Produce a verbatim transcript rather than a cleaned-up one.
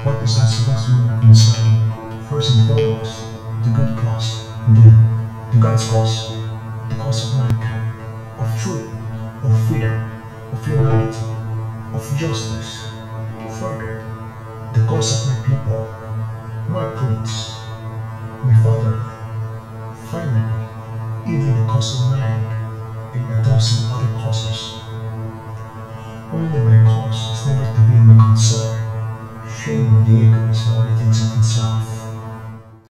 What is our supposed to be concerned? First and foremost, the good cause, then the God's cause, the cause of mankind, of truth, of freedom, of humanity, of justice. Further, the cause of